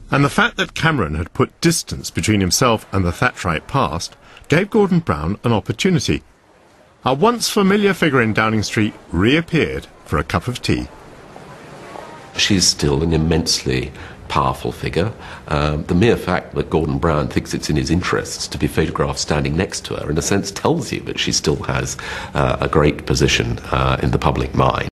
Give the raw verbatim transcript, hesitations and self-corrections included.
And the fact that Cameron had put distance between himself and the Thatcherite past gave Gordon Brown an opportunity. A once familiar figure in Downing Street reappeared for a cup of tea. She's still an immensely powerful figure. Um, the mere fact that Gordon Brown thinks it's in his interests to be photographed standing next to her, in a sense, tells you that she still has uh, a great position uh, in the public mind.